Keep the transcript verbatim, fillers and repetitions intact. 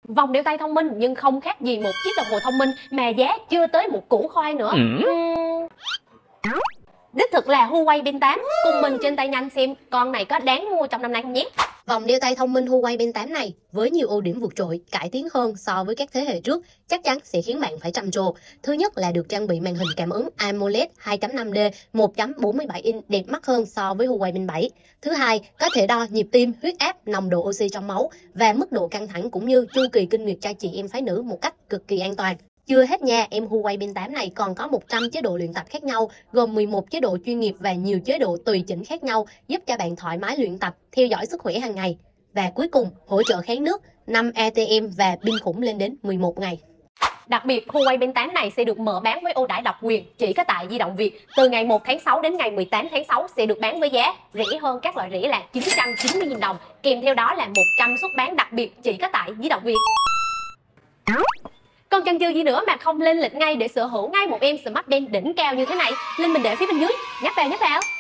Vòng đeo tay thông minh nhưng không khác gì một chiếc đồng hồ thông minh mà giá chưa tới một củ khoai nữa. uhm. Đích thực là Huawei Band tám. Cùng mình trên tay nhanh xem con này có đáng mua trong năm nay không nhé. Vòng đeo tay thông minh Huawei Band tám này với nhiều ưu điểm vượt trội, cải tiến hơn so với các thế hệ trước, chắc chắn sẽ khiến bạn phải trầm trồ. Thứ nhất là được trang bị màn hình cảm ứng AMOLED hai chấm năm D một chấm bốn mươi bảy inch đẹp mắt hơn so với Huawei Band bảy. Thứ hai, có thể đo nhịp tim, huyết áp, nồng độ oxy trong máu và mức độ căng thẳng cũng như chu kỳ kinh nguyệt cho chị em phái nữ một cách cực kỳ an toàn. Chưa hết nha, em Huawei Band tám này còn có một trăm chế độ luyện tập khác nhau, gồm mười một chế độ chuyên nghiệp và nhiều chế độ tùy chỉnh khác nhau, giúp cho bạn thoải mái luyện tập, theo dõi sức khỏe hàng ngày. Và cuối cùng, hỗ trợ kháng nước, năm a tê em và pin khủng lên đến mười một ngày. Đặc biệt, Huawei Band tám này sẽ được mở bán với ưu đãi độc quyền chỉ có tại Di động Việt. Từ ngày một tháng sáu đến ngày mười tám tháng sáu sẽ được bán với giá rẻ hơn các loại rẻ là chín trăm chín mươi nghìn đồng. Kèm theo đó là một trăm suất bán đặc biệt chỉ có tại Di động Việt. Còn chần chừ gì nữa mà không lên lịch ngay để sở hữu ngay một em smartband đỉnh cao như thế này? Link mình để phía bên dưới. Nhấp vào nhấp vào.